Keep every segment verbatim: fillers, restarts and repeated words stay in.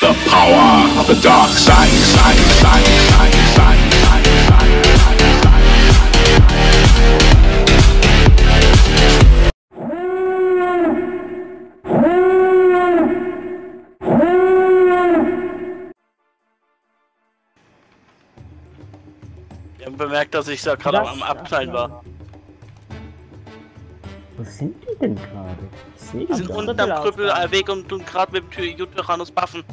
The power of the dark side, side, side, side, side, side, side, Wir haben bemerkt, dass ich da gerade am Abknallen war. Wo sind die denn gerade? Ich sehe Die sind unten am Krüppelweg und tun gerade mit dem Jutyranus buffen.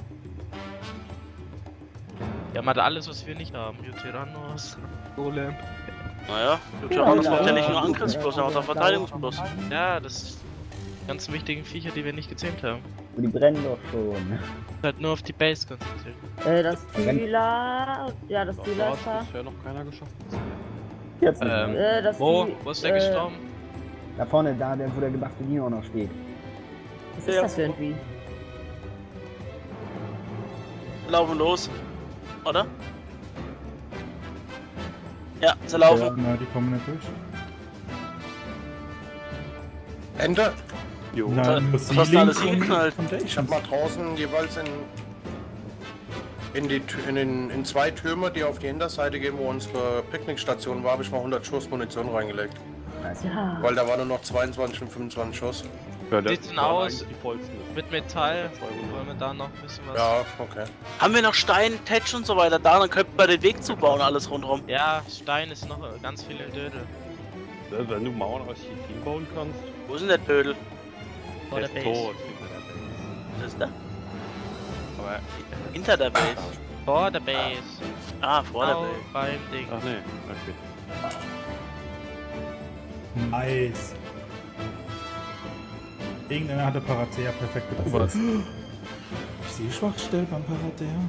Die haben halt alles, was wir nicht haben. Jutyranus, Golem. Naja, Jutyranus macht ja nicht nur Angriffsplus, er macht auch Verteidigungsplus. Ja, das sind die ganz wichtigen Viecher, die wir nicht gezähmt haben. Die brennen doch schon. Halt nur auf die Base konzentriert. Äh, das Thyla. Ja, das Thyla ist da. bisher noch keiner geschafft. Jetzt nicht. Ähm, Äh, das wo? Thy- Wo ist der äh, gestorben? Da vorne, da, der, wo der gebuffte Dino noch steht. Was ist das für ein Wie? Laufen los. Oder? Ja, sie laufen. Ja, na, die kommen nicht durch. Ende. Jo. Na, nur Was sie hast du alles links und hingeknallt? Foundation. Ich hab mal draußen jeweils in, in, die, Tü- in, den, in zwei Türme, die auf die Hinterseite gehen, wo unsere Picknickstation war, habe ich mal hundert Schuss Munition reingelegt. Ja. Weil da waren nur noch zweiundzwanzig und fünfundzwanzig Schuss. Ja, das Sieht denn waren aus? eigentlich Die vollsten. Mit Metall. Wollen wir da noch ein bisschen was? Ja, okay. Haben wir noch Stein, Tetsch und so weiter da, dann könnten wir den Weg zubauen, alles rundherum. Ja, Stein ist noch ganz viel im Dödel. Ja, Wenn du Mauern aus Chitin bauen kannst, Wo ist denn der Dödel? Vor der der ist Base. tot. hinter der Base. Das ist der? Aber, Hinter der Base. Vor der Base. Ah, vor der Genau Base. beim Ding. ach nee, okay. Nice. Irgendeiner hatte Parathea perfekt getroffen. Was? Ich sehe Schwachstellen beim Parathea.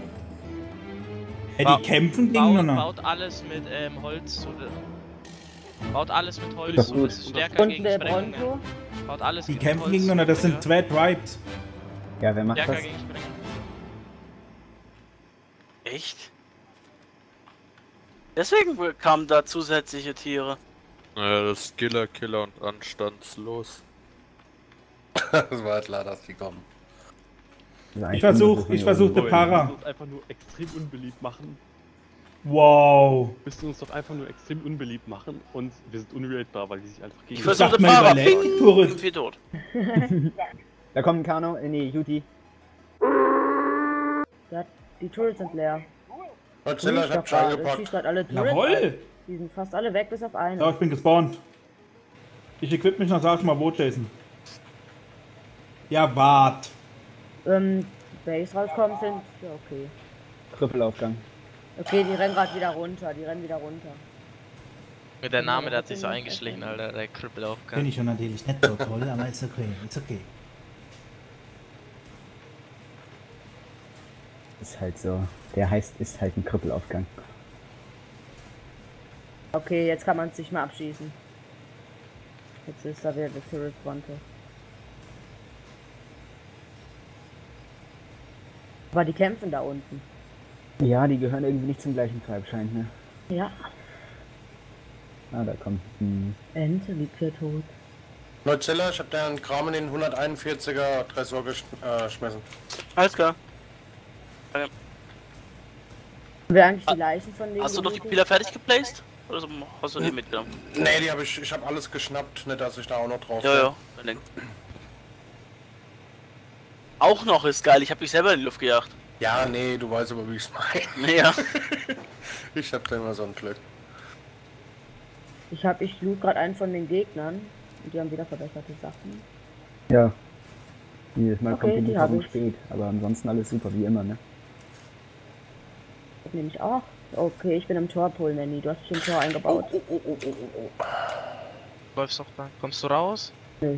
Hey, Ba- die kämpfen Baut, gegeneinander. baut alles mit ähm, Holz zu. Baut alles mit Holz Das zu. ist Das ist stärker Und gegen der Sprengungen. Bronto? Baut alles Die mit kämpfen Holz gegeneinander, das zu, sind zwei Tribes. Ja, wer macht Stärker das? gegen Sprengungen. Echt? Deswegen kamen da zusätzliche Tiere. Naja, das ist Killer, Killer und anstandslos. Das war klar, dass die kommen. Ich versuch, ich versuchte Du Para. musst uns einfach nur extrem unbeliebt machen. Wow. Müsst uns doch einfach nur extrem unbeliebt machen und wir sind unraidbar, weil die sich einfach gegen. Ich Das versuchte sagt man Para. überlegt. Ping! Turret. Irgendwie tot. Da kommt ein Kano, äh, nee, Juti. Ja, die Turrets sind leer. Godzilla, ich hab schon Ich gepackt. schieß grad alle Turrets. Jawoll! Die sind fast alle weg, bis auf eine. Ja, ich bin gespawnt. Ich equip mich noch, sag ich mal, wo, Jason. Ja, wart. Ähm, Base rauskommen sind. Ja, okay. Krüppelaufgang. Okay, die rennen gerade wieder runter. Die rennen wieder runter. Mit der Name, der hat sich so eingeschlichen, Alter. Der Krüppelaufgang. Bin ich schon natürlich nicht so toll, aber ist okay, ist okay. Ist halt so. Der heißt, ist halt ein Krüppelaufgang. Okay, jetzt kann man sich mal abschießen. Jetzt ist da wieder der Turret Bronto. Aber die kämpfen da unten. Ja, die gehören irgendwie nicht zum gleichen Tribe, scheint, ne? Ja. Ah, da kommt. Hm. Ente liegt hier tot. Godzilla, ich hab deinen Kram in den hunderteinundvierziger Tresor geschmissen. Alles klar. Haben wir eigentlich die Leichen von denen? Hast du doch die gelootet? Spieler fertig geplaced? Oder so, hast du die mitgenommen? Nee, die hab ich, ich hab alles geschnappt, nicht dass ich da auch noch drauf Ja, ja. Dann denk- Auch noch ist geil, ich hab mich selber in die Luft gejagt. Ja, nee, du weißt aber, wie ich's meine. Naja. Ich hab da immer so ein Glück. Ich hab, ich loot gerade einen von den Gegnern. Und die haben wieder verbesserte Sachen. Ja. Jedes Mal Okay, kommt die die hab Lieferung ich. spät, aber ansonsten alles super, wie immer, ne? Das nehme ich auch. Okay, ich bin im Torpol, Nanny. Du hast dich im Tor eingebaut. Oh, oh, oh, oh, oh, oh. Läufst doch da. Kommst du raus? Nö.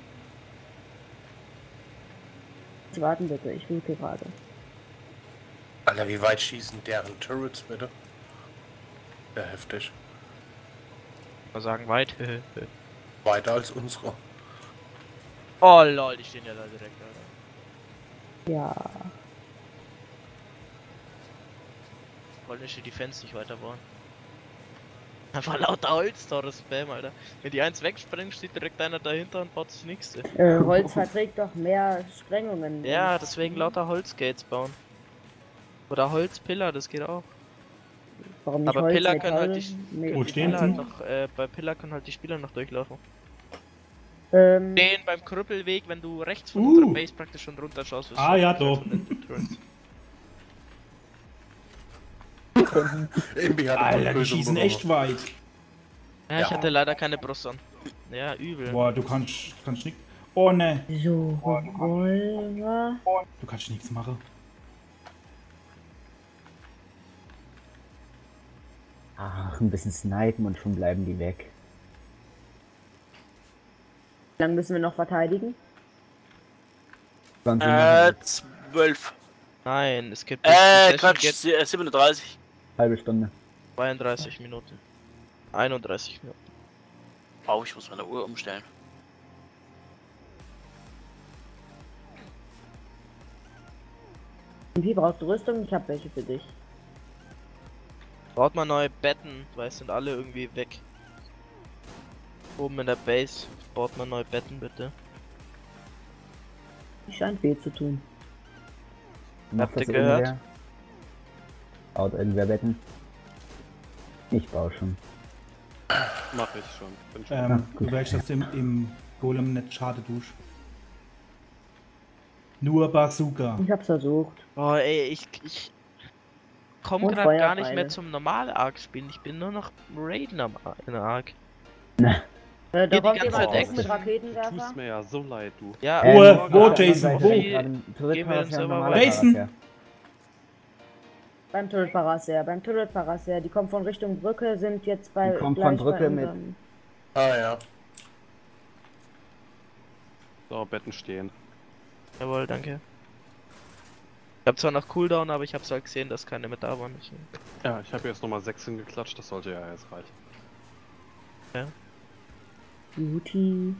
Jetzt warten bitte, ich loote gerade. Alter, wie weit schießen deren Turrets bitte? Ja, heftig. Mal sagen, weit. Weiter als unsere. Oh lol, die stehen ja da direkt, Alter. Ja. Wollen die Defense nicht weiterbauen? Einfach lauter Holz, teures Spam, Alter. Wenn die eins wegsprengt, steht direkt einer dahinter und baut das nächste. Äh, Holz verträgt doch mehr Sprengungen. Ja, deswegen lauter Holzgates bauen. Oder Holzpillar, das geht auch. Warum nicht Aber Holz, Pillar Metall? können halt die, Nee. können Wo die stehen Pillar sie? halt noch, äh, bei Pillar können halt die Spieler noch durchlaufen. Ähm, Stehen beim Krüppelweg, wenn du rechts von Uh. unserer Base praktisch schon runter schaust. ist Ah, schon ja, von doch. den Turrets. Imbi hat eine Alter, die Lösung schießen bekommen. echt weit. Ja, ich Ja. hatte leider keine Brust an. Ja, übel. Boah, du kannst, kannst nix. Oh ne, so, Revolver. du kannst nichts machen. Ach, ein bisschen snipen und schon bleiben die weg. Wie lange müssen wir noch verteidigen? zwanzig Äh, Minuten, zwölf. Nein, es gibt Äh, die Session Quatsch, geht sie- äh, siebenunddreißig. halbe Stunde. zweiunddreißig Minuten. einunddreißig Minuten. Oh, ich muss meine Uhr umstellen. Und wie brauchst du Rüstung? Ich habe welche für dich. Baut mal neue Betten, weil es sind alle irgendwie weg. Oben in der Base. Baut mal neue Betten bitte. Die scheint weh zu tun. Macht Habt ihr das gehört? irgendwer? Baut irgendwer Betten? Ich baue schon. Mach ich schon. Bin schon. Ähm, Ach, gut. du weißt, dass du im, im Golem nicht schade tust. Nur Bazooka. Ich hab's versucht. Oh ey, ich, ich komme Und gerade gar nicht Feuerpfeile. mehr zum normal Arc spielen. Ich bin nur noch Raiden am Ar- in der Arc. Äh, da die kommt ganze jemand Zeit hoch mit Du Raketenwerfer. tust mir ja so leid, du. Ja, Wo, Ähm, wo, auf der Jason, anderen wo? Seite, gerade im Turret Gehen wir Paraser, den Server normaler weiter. Jason! Paraser. Beim Turret Paraser, beim Turret Paraser. Die kommen von Richtung Brücke, sind jetzt bei. Die kommen von gleich Brücke bei mit- unserem- Ah ja. So, Betten stehen. Jawohl, danke. Ich hab zwar noch Cooldown, aber ich hab's halt gesehen, dass keine mit da waren. Ich, Ja, ich habe jetzt nochmal sechs hingeklatscht, das sollte ja jetzt reichen. Beauty.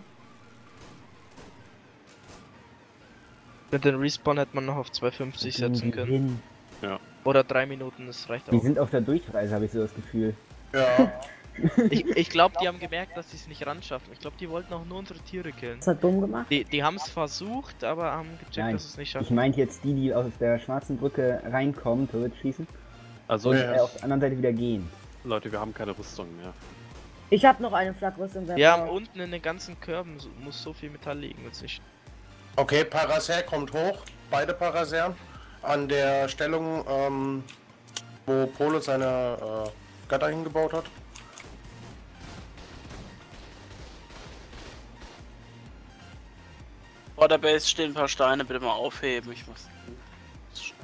mit den Respawn hätte man noch auf zwei fünfzig setzen können. Oder drei Minuten, das reicht Die auch. sind auf der Durchreise, habe ich so das Gefühl. Ja. Ich, ich glaube, die haben gemerkt, dass sie es nicht ran schaffen. Ich glaube, die wollten auch nur unsere Tiere killen. Das hat dumm gemacht. Die, die haben es versucht, aber haben gecheckt, Nein, dass sie es nicht ich schaffen. meinte jetzt die, die aus der schwarzen Brücke reinkommen, Turret schießen Also, und Ja. äh, auf der anderen Seite wieder gehen. Leute, wir haben keine Rüstung mehr. Ich habe noch eine Flakrüstung. wer Wir haben braucht. unten in den ganzen Körben so, muss so viel Metall liegen, jetzt nicht. Okay, Paraser kommt hoch. Beide Paraser. An der Stellung, ähm, wo Polo seine äh, Gatter hingebaut hat. Vor der Base stehen ein paar Steine, bitte mal aufheben. Ich muss. muss schnell.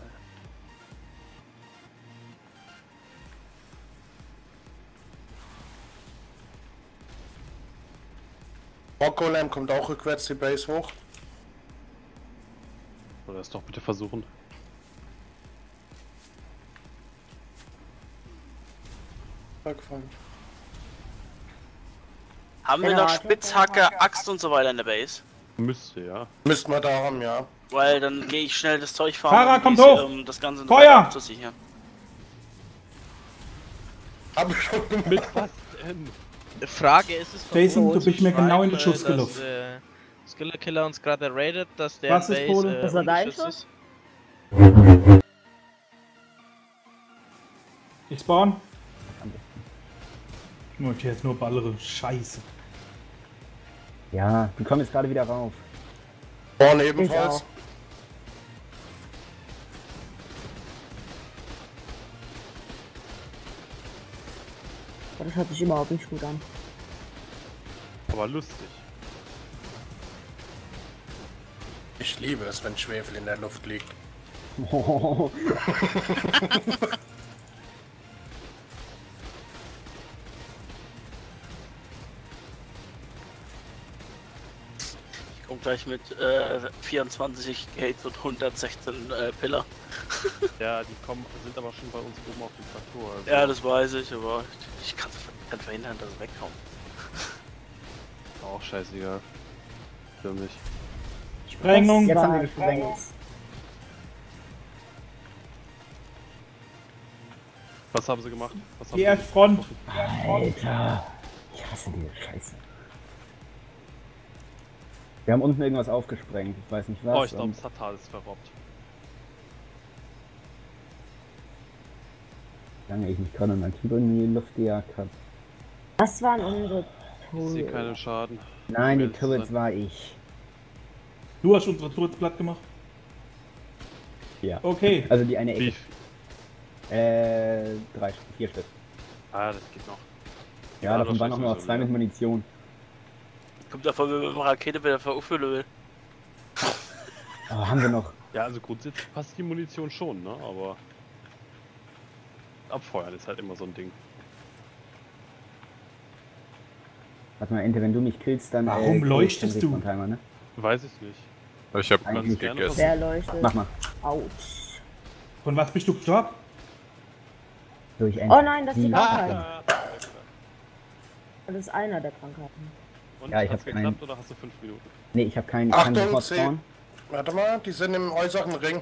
Rock Golem kommt auch rückwärts die Base hoch. Oder es doch bitte versuchen. Wegfallen. Haben wir Genau, noch die- Spitzhacke, Axt und so weiter in der Base? Müsste, ja. Müssten wir da haben, ja. Weil dann gehe ich schnell das Zeug fahren, Fahrer, um kommt dies, hoch! um das Ganze noch Feuer! weiter abzusichern. Hab ich schon gemacht. Mit was denn? Frage ist es Jason, verboten du bist mir zu genau in den schreiben, Schuss äh, dass, gelaufen. äh, Skiller Killer uns gerade raided, dass der Was ist, Base Pole? äh, Das war dein ungeschützt Schuss? ist. Ich spawn. Okay, jetzt nur ballere. Scheiße. Ja, die kommen jetzt gerade wieder rauf. Vorne Ich ebenfalls. auch. Aber das hört sich überhaupt nicht gut an. Aber lustig. Ich liebe es, wenn Schwefel in der Luft liegt. Ich komme gleich mit äh, vierundzwanzig Gates und hundertsechzehn äh, Pillar. Ja, die kommen, sind aber schon bei uns oben auf dem Plateau. Also Ja, das weiß ich, aber ich kann, kann verhindern, dass sie wegkommen. auch scheißegal. Für mich. Sprengung. Jetzt haben wir War gesprengt. Was haben sie gemacht? Was haben Die sie erste Front. Alter, ich hasse diese Scheiße. Wir haben unten irgendwas aufgesprengt, ich weiß nicht was. Oh, ich glaube, und- Satar ist verrobbt. Lange ich nicht gerade mal Keyboard in die Luft gejagt habe. Das waren unsere Ich sehe Tore. keinen Schaden. Nein, die Willst Turrets du- war ich. Du hast unsere Turrets platt gemacht. Ja. Okay. Also die eine Ecke. Wie? Äh, drei, vier Stück. Ah, das geht noch. Ja, Ja, davon waren auch das nur noch sowieso, zwei ja. mit Munition. Kommt davon, wenn man eine Rakete wieder veruffeln will. Oh, haben wir noch. Ja, also grundsätzlich passt die Munition schon, ne? Aber abfeuern ist halt immer so ein Ding. Warte mal, Ente, wenn du mich killst, dann. Warum krieg ich leuchtest den du? Respawn-Timer, ne? Weiß ich nicht. Ich hab Eigentlich ganz gerne gegessen. Wer leuchtet? Mach mal. Autsch. Von was bist du gestorben? Durch Oh nein, das ist die Die- Krankheit. Ah, Das ist einer der Krankheiten. Und Ja, ich hat's hab keinen- geklappt oder hast du fünf Minuten? Nee, ich habe keinen. Ich kann Achtung, sofort C. spawnen. Warte mal, die sind im äußeren Ring.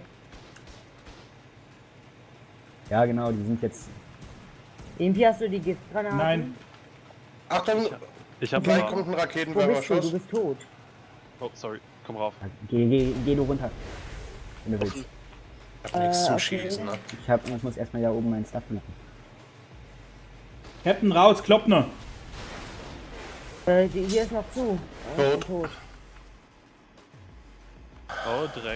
Ja, genau, die sind jetzt. Irgendwie hast du die Giftgranaten? Nein. Achtung, Ich hab gleich aber... kommt ein Wo bist du? Du Raketenwerfer-Schuss. bist tot. Oh, sorry. Komm rauf. Geh, geh, geh du runter. Wenn du willst. Ich hab nichts Äh, zum okay. Schießen, ne? Ich, hab, ich muss erstmal da oben meinen Stuff machen. Captain raus, Kloppner. Äh, die, hier ist noch zu. Äh, ich bin tot. Oh, Dreck.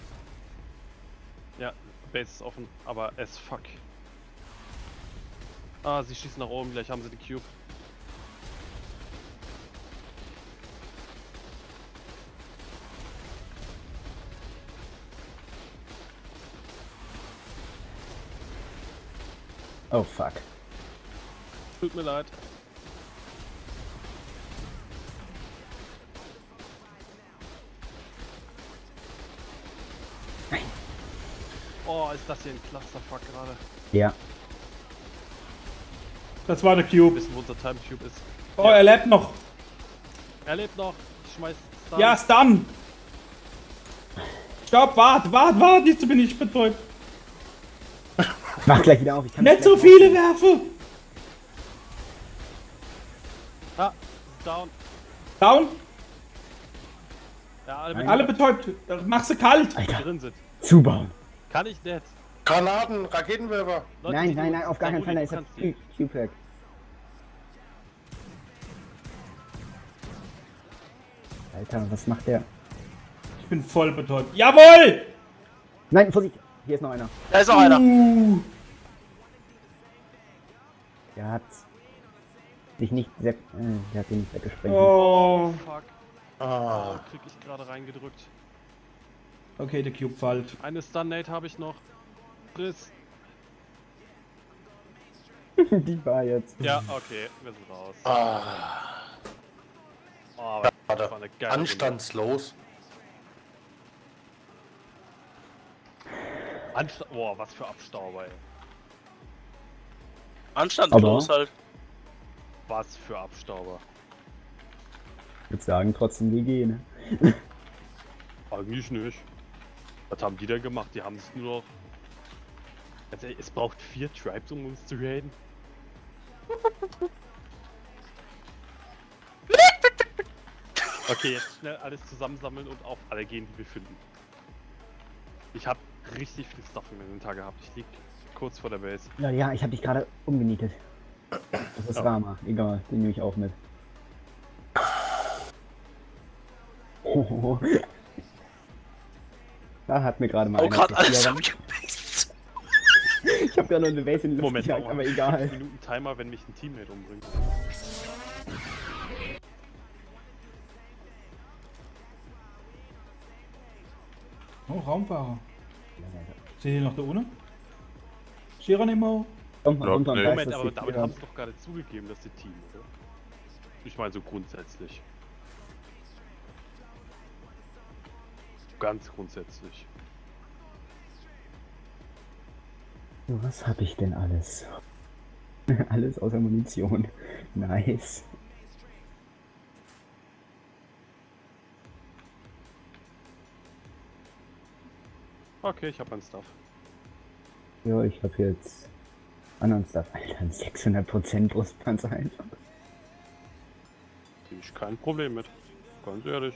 Ja, Base ist offen, aber as fuck. Ah, sie schießen nach oben, gleich haben sie die Cube. Oh fuck. Tut mir leid. Oh, ist das hier ein Clusterfuck gerade? Ja. Das war eine Cube. Wissen, wo unser Time Cube ist. Oh, er lebt noch. Er lebt noch. Ich schmeiß Stun. Ja, Stun. Stopp, wart, wart, wart. Jetzt bin ich betäubt. Mach gleich wieder auf. Ich kann Nicht so gleich viele werfen. Ah, down. Down. Ja, alle Nein. mit Alle betäubt. Mach sie kalt. die Alter, drin sind. zubauen. Kann ich nicht. Granaten, Raketenwerfer. Leute, Nein, die nein, du- nein, auf gar keinen Rudi, Fall. Da du ist der kannst die. Cube weg. Alter, was macht der? Ich bin voll betäubt. Jawohl. Nein, Vorsicht! Hier ist noch einer. Da ist noch einer. Uh. Der hat sich nicht sehr. Äh, der hat den nicht weggesprengt. Oh. Fuck. Ah, Oh, krieg ich gerade reingedrückt. Okay, der Cube fällt. Eine Stun-Nate habe ich noch. Chris. Die war jetzt. Ja, okay, wir sind raus. ah, Oh, das warte. war eine geile Runde. anstandslos. Ansta Boah, was für Abstauber, ey. Anstandslos Aber- halt. Was für Abstauber. Ich würde sagen, trotzdem G G, ne? Eigentlich nicht. Was haben die denn gemacht? Die haben es nur noch... Also, es braucht vier Tribes, um uns zu raiden. Okay, jetzt schnell alles zusammensammeln und auf alle gehen, die wir finden. Ich habe richtig viel Stuff im Inventar gehabt. Ich lieg kurz vor der Base. Ja, ja, ich habe dich gerade umgenietet. Das ist Ja. Rama. Egal, den nehme ich auch mit. Oh. Da hat mir gerade mal Oh, einer gerade alles Vierer- abgebased. Ich habe gerade noch eine Base in die Luft Moment, gejagt, warum aber hab ich egal. fünf Minuten Timer, wenn mich ein Teammate umbringt. Oh, Raumfahrer. Seht ihr noch da unten? Geronimo? Komm mal Ja, runter und nee. weiß, Moment, dass aber die damit Vierer- haben sie doch gerade zugegeben, dass sie Team, oder? Ich meine so grundsätzlich. Ganz grundsätzlich. Was habe ich denn alles? Alles außer Munition. Nice. Okay, ich habe mein Stuff. Ja, ich habe jetzt Anderen Stuff, Alter, ein sechshundert Prozent Brustpanzer einfach. Sehe ich kein Problem mit. Ganz ehrlich.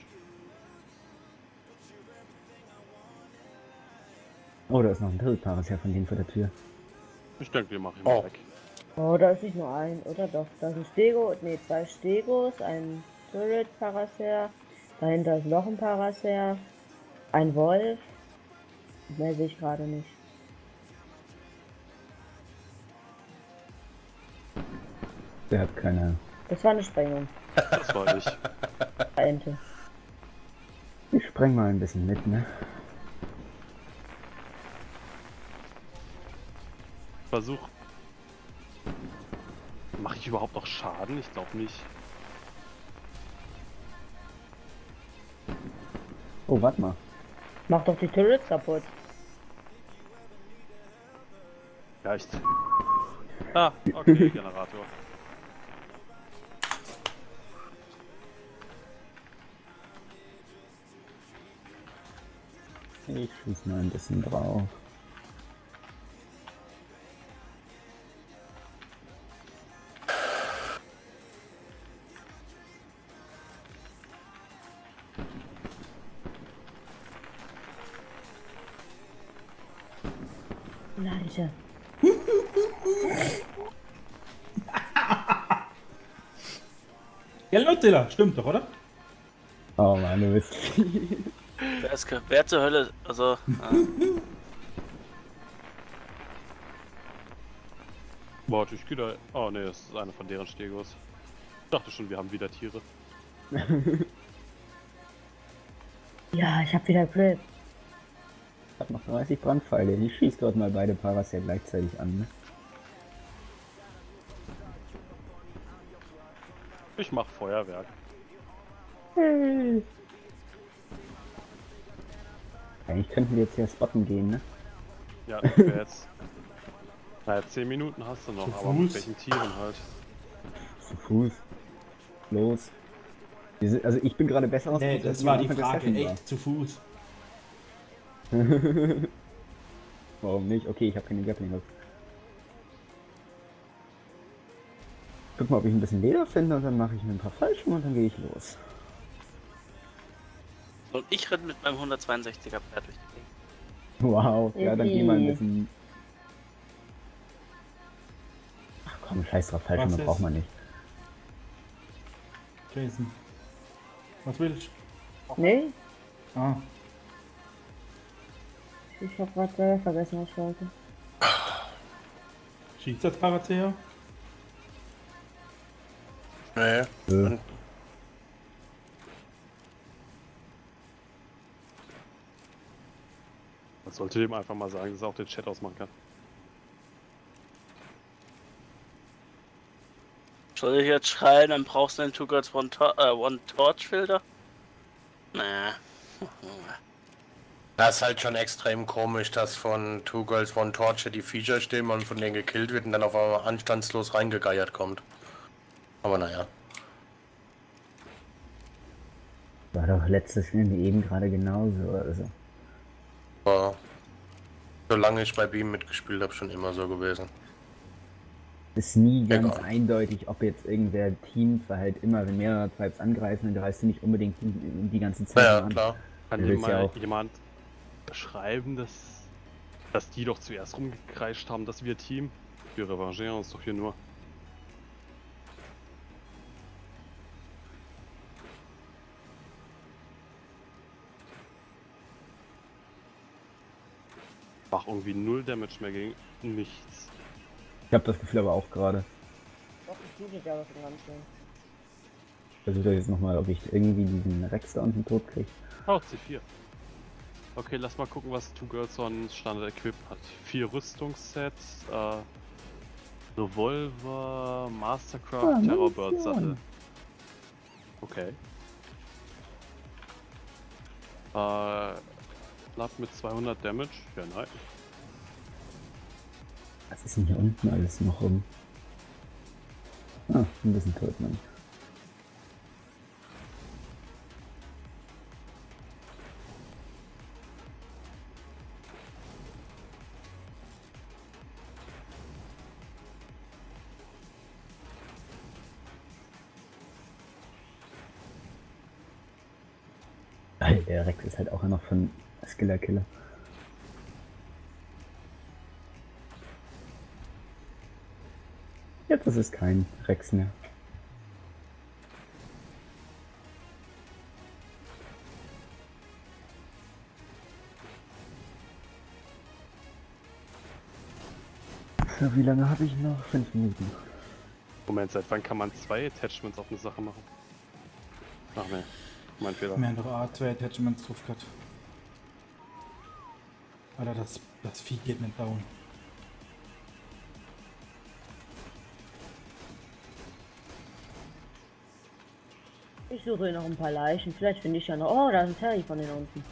Oh, da ist noch ein Turret-Paras ja von denen vor der Tür. Ich denke, wir machen ihn Oh. weg. Oh, da ist nicht nur ein, oder doch? Da ist ein Stego, ne, zwei Stegos, ein Turret Paracer, dahinter ist noch ein Paracer, ein Wolf. Mehr sehe ich gerade nicht. Der hat keine... Das war eine Sprengung. Das war ich. Ente. Ich spreng mal ein bisschen mit, ne? Versuch. Mache ich überhaupt noch Schaden? Ich glaube nicht. Oh, warte mal. Mach doch die Turrets kaputt. Ja, echt. Ah, okay, Generator. Ich schieß mal ein bisschen drauf. Leute. Ja, Nutella, stimmt doch, oder? Oh Mann, du bist... Wer, ist, ge- wer zur Hölle? Also. Äh, Warte, ich geh da. Oh ne, das ist einer von deren Stegos. Ich dachte schon, wir haben wieder Tiere. Ja, ich hab wieder Glück. Ich hab noch dreißig Brandpfeile. Ich schieß dort mal beide Paras ja gleichzeitig an, ne? Ich mach Feuerwerk. Eigentlich könnten wir jetzt hier spotten gehen, ne? Ja, ich wär jetzt. Naja, zehn Minuten hast du noch, Zu aber mit Fuß. welchen Tieren halt? Zu Fuß. Los. Wir sind, also ich bin gerade besser aus. Nee, als das wir war am die Anfang der Frage, Session echt zu Fuß. waren. Warum nicht? Okay, ich habe keine Gatling. Guck mal, ob ich ein bisschen Leder finde und dann mache ich mir ein paar Fallschirme und dann gehe ich los. und ich renne mit meinem hundertzweiundsechziger Pferd durch die Gegend. Wow, ja, dann geh mal ein Yippie. bisschen... Ach komm, scheiß drauf, Fallschirme Was braucht ist? man nicht. Jason. Was willst Nee, du? Ah, ich hab grad selber vergessen, was ich wollte. schießt das Paracer? Nee. Äh. Man sollte dem einfach mal sagen, dass er auch den Chat ausmachen kann. Soll ich jetzt schreien, dann brauchst du einen Two Girls One, to äh, One Torch Filter? Naja. Das ist halt schon extrem komisch, dass von Two Girls One Torch die Viecher stehen und von denen gekillt wird und dann auf einmal anstandslos reingegeiert kommt. Aber naja. War doch letztes irgendwie eben gerade genauso, also. Aber solange ich bei Beam mitgespielt habe, schon immer so gewesen. Ist nie ganz Egal. eindeutig, ob jetzt irgendwer Teams, weil halt immer, wenn mehrere Tribes angreifen, dann greifst du nicht unbedingt die, die ganze Zeit Naja, an. klar. Kann Du dir willst ja mal auch- jemand beschreiben, dass, dass die doch zuerst rumgekreischt haben, dass wir Team? Wir revanchieren uns doch hier nur. Mach irgendwie null Damage mehr gegen nichts. Ich habe das Gefühl aber auch gerade. Doch, das tut ja was im Ganzen. Ich versuche jetzt nochmal, ob ich irgendwie diesen Rex da unten tot kriege. Oh, C vier. Okay, lass mal gucken, was Two Girls One Standard Equip hat. Vier Rüstungssets, äh, Revolver, Mastercraft, Ah, Terrorbird Sattel. Munition. Okay. Äh, Blatt mit zweihundert Damage? Ja, nein. Was ist denn hier unten alles noch rum? Ah, ein bisschen tot, Mann. Der Rex ist halt auch noch von Skiller Killer. Jetzt ist es kein Rex mehr. So, wie lange habe ich noch? Fünf Minuten. Moment, seit wann kann man zwei Attachments auf eine Sache machen? Ach ne, mein Fehler. Mehr andere Art, zwei Attachments drauf gehabt. Alter, das, das Vieh geht nicht down. Ich suche hier noch ein paar Leichen. Vielleicht finde ich ja noch. Oh, da ist ein Terry von den unten.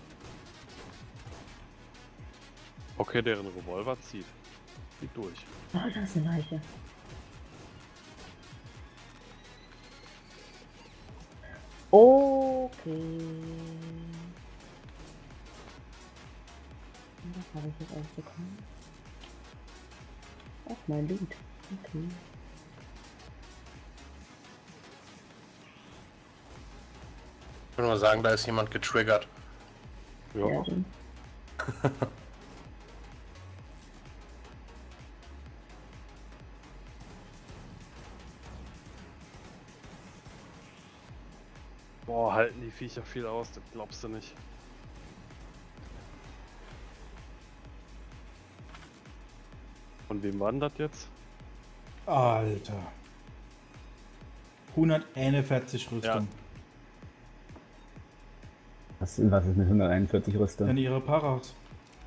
Okay, deren Revolver zieht. Zieht durch. Oh, da ist eine Leiche. Okay. Was habe ich jetzt alles bekommen? Ach, mein Loot. Okay. Ich würde mal sagen, da ist jemand getriggert. Ja. Ja, Boah, halten die Viecher viel aus, das glaubst du nicht. Von wem war denn das jetzt? Alter. hunderteinundvierzig Rüstung. Ja. Was, was ist mit hunderteinundvierzig Rüstung? Dann ihre Paras.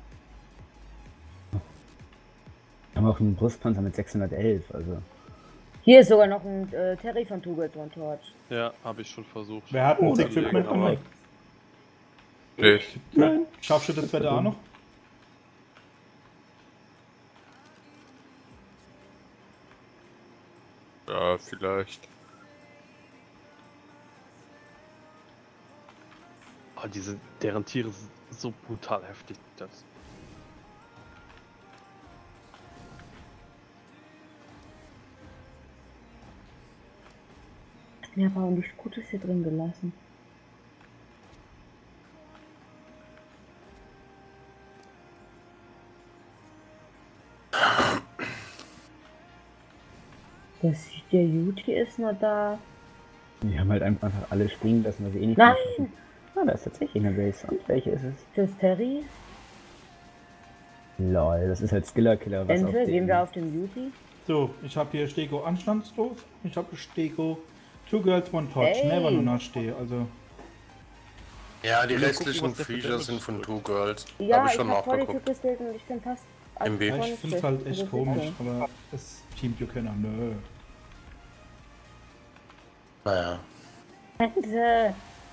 Wir haben auch einen Brustpanzer mit sechshundertelf, also. hier ist sogar noch ein äh, Terry von Two Girls One Torch. Ja, habe ich schon versucht. Wer hat ein Oh, Equipment aber- dabei? Ich. Nein. Scharfschütze-Wetter auch noch? Ja, vielleicht. Oh, diese, deren Tiere sind so brutal heftig. Das. Ja, aber auch nichts Gutes hier drin gelassen. Das, der Yuti ist noch da. Die haben halt einfach alle springen lassen, weil sie eh nicht. Nein! machen. Ah, da ist tatsächlich eine Base. Und welche ist es? Das ist Terry. Lol, das ist halt Skiller Killer. Was auf Entweder dem- gehen wir auf den Yuti. So, ich habe hier Stego anstandslos. Ich habe Stego Two Girls One Torch. Ey. Never nur stehe. Also Ja, die Ich will nur restlichen gucken, was der für Viecher Damage sind von drückt. Two Girls. Ja, Hab ich ich schon hab vor die Tür nachgeguckt. gestellt und ich bin fast... M W. ja, ich finde es halt echt Also, komisch, aber das Team you keiner. Nö. Naja. Bitte.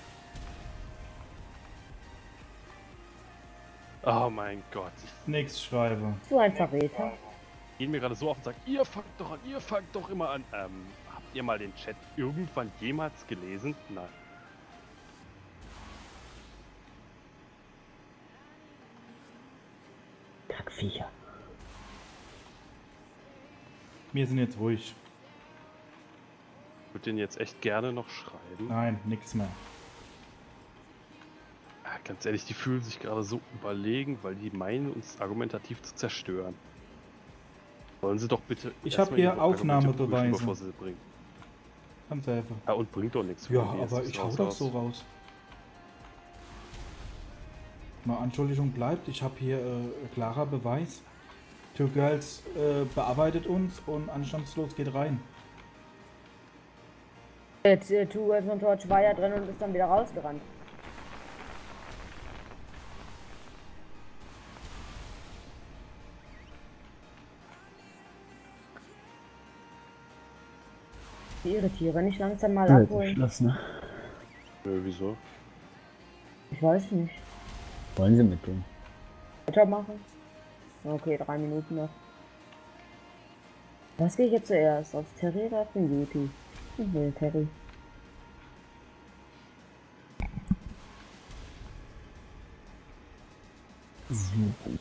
Oh mein Gott. Ich Nix schreibe. So ein Verräter. gehe mir gerade so auf und sage, ihr fangt doch an, ihr fangt doch immer an. Ähm, habt ihr mal den Chat irgendwann jemals gelesen? Nein. Kackviecher. Wir sind jetzt ruhig. Ich würde den jetzt echt gerne noch schreiben. Nein, nix mehr. Ja, ganz ehrlich, die fühlen sich gerade so überlegen, weil die meinen, uns argumentativ zu zerstören. Wollen sie doch bitte. Ich erstmal hab hier ihre Argumente Aufnahmebeweise. prüfen, bevor sie sie bringen. Ganz einfach. Ja, und bringt doch nichts. Ja, Wie, jetzt aber ist ich hau raus, doch raus. so raus. Mal Anschuldigung bleibt, ich habe hier äh, klarer Beweis. Two Girls äh, bearbeitet uns und anstandslos geht rein. Jetzt, äh, Two Girls One Torch war ja drin und ist dann wieder rausgerannt. Die irritiere nicht langsam mal Ja, abholen. Schluss, ne? Nö, wieso? Ich weiß nicht. Wollen sie mit dem? Weitermachen? Okay, drei Minuten noch. Was gehe ich jetzt zuerst? Auf Terry oder auf den Yuti? Ich will Terry. So.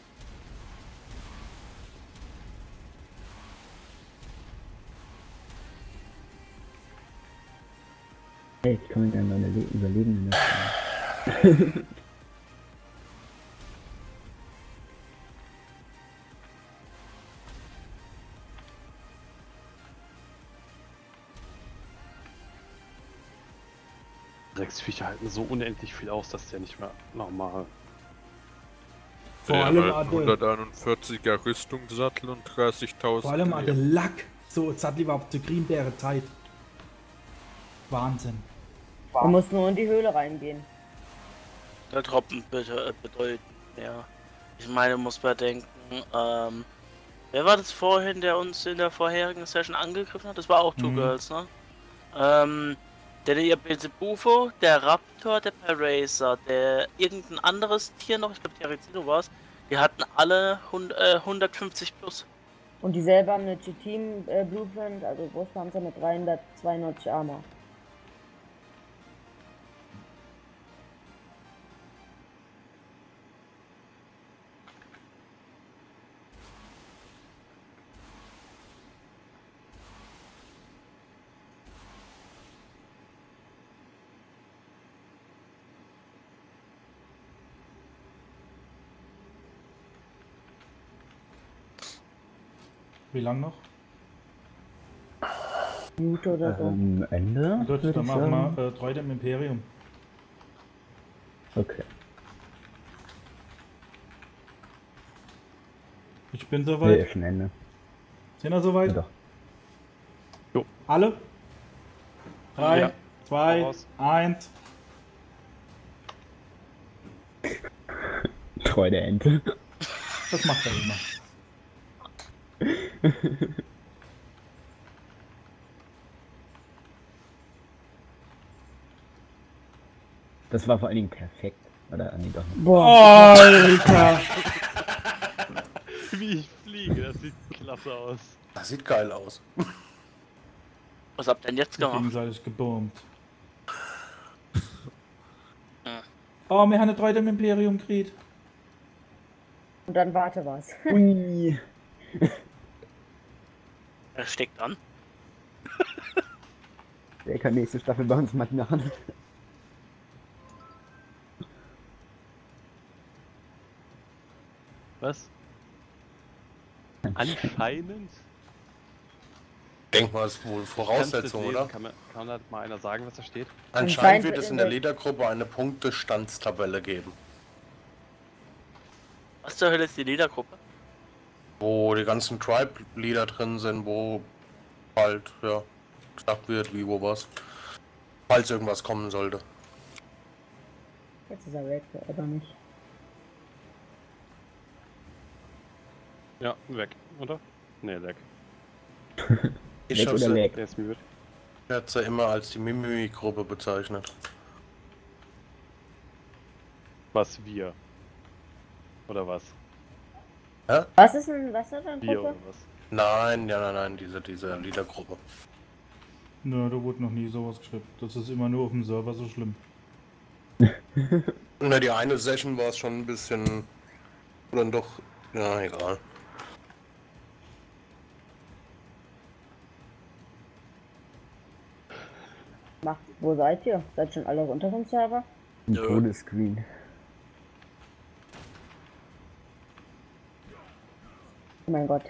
Hey, ich kann mir gerne meine Le Überlebenden lassen. Drecksviecher halten so unendlich viel aus, dass der nicht mehr normal. Vor Ja, allem weil Ade, hunderteinundvierziger Rüstungssattel und dreißigtausend. vor allem Ade Lack. So, jetzt hat lieber auf zur Greenbeere Zeit. Wahnsinn. Man muss nur in die Höhle reingehen. Der Tropfen bitte bedeuten, ja. Ich meine, muss man denken, ähm, wer war das vorhin, der uns in der vorherigen Session angegriffen hat? Das war auch Two Mhm. Girls, ne? Ähm, der der Belzebufo, der Raptor, der Paracer, der irgendein anderes Tier noch, ich glaube die Arizino war es, die hatten alle hund- äh, hundertfünfzig plus. Und die selber haben eine G-Team äh, Blueprint, also Brustpanzer mit dreihundertzweiundneunzig Armor. Wie lang noch? Minute oder so. Ähm, Ende? Gut, würd dann ich machen sagen. wir äh, Treue dem Imperium. Okay. Ich bin Nee, soweit. ist schon Ende. Sind wir soweit? Ja, doch. Jo. Alle? Drei, Ja. zwei, Voraus. eins. Treu der Ente. Das macht er immer. Das war vor allen Dingen perfekt. Oder? Ah, nee, doch nicht. Boah. Alter! Wie ich fliege, das sieht klasse aus. Das sieht geil aus. Was habt ihr denn jetzt gemacht? Gegenseitig gebombt. Ja. Oh, wir haben eine Treue dem Imperium gekriegt. Und dann warte was. Ui. Er steckt an. Wer kann nächste Staffel bei uns mitmachen? Was? Anscheinend? Denk mal, das ist wohl Voraussetzung, Kannst du oder? lesen? Kann, man, kann da mal einer sagen, was da steht? Anscheinend Anscheinend wird wird es in in der der- Ledergruppe eine Punktestandstabelle geben, Was zur Hölle ist die Ledergruppe? wo die ganzen Tribe-Leader drin sind, wo bald, ja, gesagt wird, wie, wo was. Falls irgendwas kommen sollte. Jetzt ist er weg, oder nicht? Ja, weg, oder? Ne, weg. Ich Weg habe oder sie weg? Der ist mute. ich hab sie immer als die Mimimi-Gruppe bezeichnet. Was wir? Oder was? Was ist denn, was ist denn Wir Gruppe? oder was? Nein, ja, nein, nein, diese, diese Liedergruppe. Nö, da wurde noch nie sowas geschrieben. Das ist immer nur auf dem Server so schlimm. Na, die eine Session war es schon ein bisschen. Oder doch. Ja, egal. Macht, wo seid ihr? Seid schon alle runter vom Server? Ein Nö. Todesscreen. Oh mein Gott.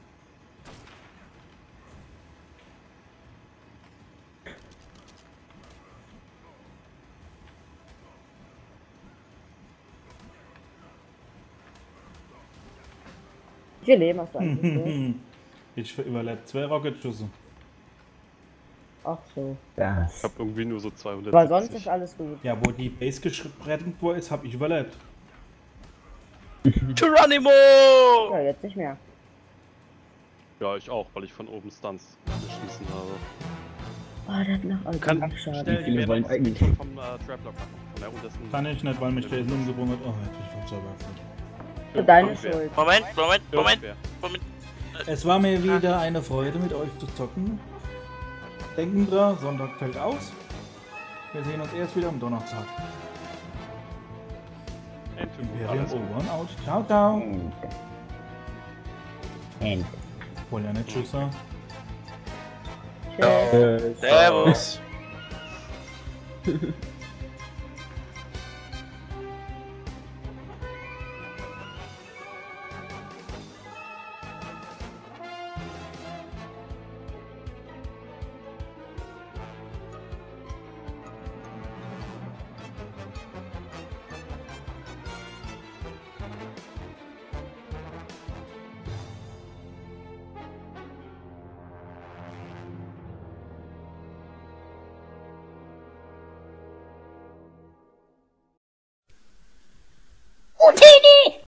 Wie viel Leben hast du eigentlich? Ich überlebt zwei Rocketschüsse. Ach so. Das. Ich hab irgendwie nur so zweihundert. Aber sonst ist alles gut. Ja, wo die Base gerettet wurde, ist, hab ich überlebt. Geronimo! Ja, jetzt nicht mehr. Ja, ich auch, weil ich von oben Stunts geschmissen habe. Oh, das macht also Kann Schaden. schnell Wie die viele wollen Meldung eigentlich? vom äh, Traplock machen. Von der untersten. Kann ich nicht, weil mich der Essen umgebrungen hat. Oh, jetzt bin ich vom Server abgesetzt. Für deine Irgendwer. Schuld. Moment, Moment, Moment, Irgendwer. Moment. Es war mir wieder eine Freude, mit euch zu zocken. Denken dran, Sonntag fällt aus. Wir sehen uns erst wieder am Donnerstag. Endtypo, Imperium alles gut. over and out. Ciao, ciao. Ente. Ente. Wollen ja nicht Tschüss sagen. Tschüss. Äh, Servus. Martini!